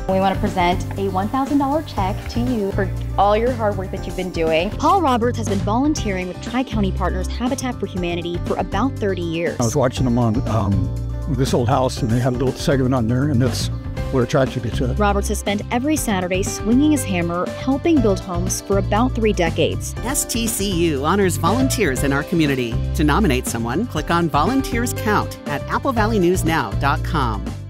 We want to present a $1,000 check to you for all your hard work that you've been doing. Paul Roberts has been volunteering with Tri-County Partners Habitat for Humanity for about 30 years. I was watching them on this old house, and they had a little segment on there, and that's what attracted me to it. Roberts has spent every Saturday swinging his hammer, helping build homes for about 3 decades. STCU honors volunteers in our community. To nominate someone, click on Volunteers Count at applevalleynewsnow.com.